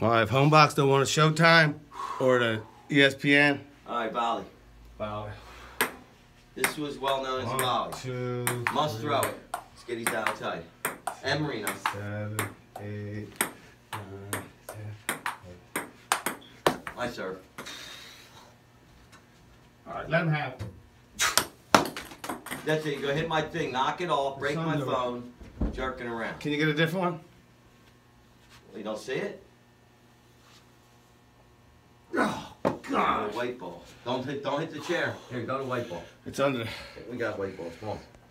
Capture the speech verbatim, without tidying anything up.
Well, if Homebox don't want a Showtime or the E S P N. All right, volley. Volley. This was well known as One, a volley. two, Must three, throw it. Skitty's down tight. And Marino. Seven, eight, nine, ten. My serve. All right, let him have it. That's it. You go hit my thing. Knock it off. Break my Sunday. phone. Jerking around. Can you get a different one? You don't see it? Oh, Go God. to white ball. Don't hit. Don't hit the chair. Here, go to white ball. It's under. We got white balls. Come on.